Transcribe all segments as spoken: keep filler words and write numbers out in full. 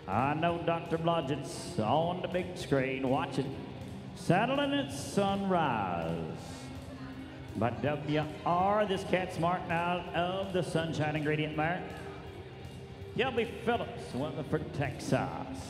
I know Doctor Blodgett's on the big screen watching Saddling at Sunrise. But W R, this cat's marked out of the Sunshine Ingredient Mart. Gilby Phillips, Weatherford, Texas.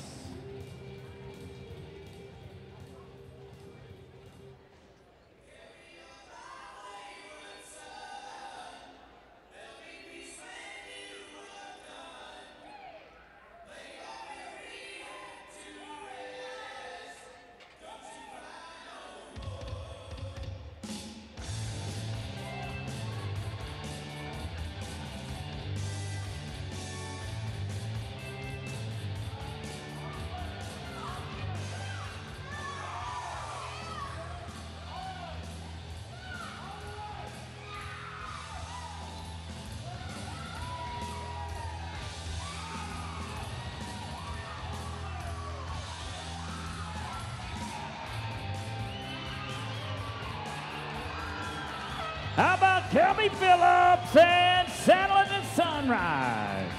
How about Gilby Phillips and Saddling at Sunrise?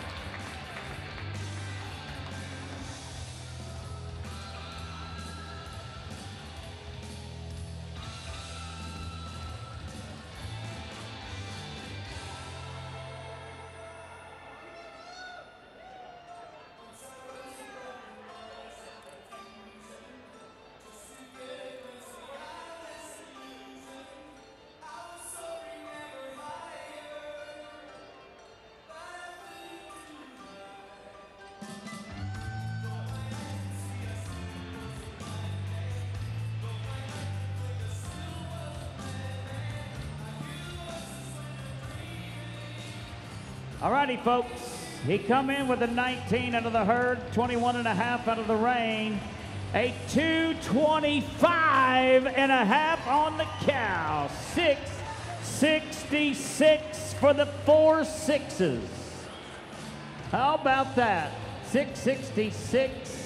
All righty, folks. He come in with a nineteen out of the herd, twenty-one and a half out of the rein, a two twenty-five and a half on the cow, six sixty-six for the four sixes. How about that? six sixty-six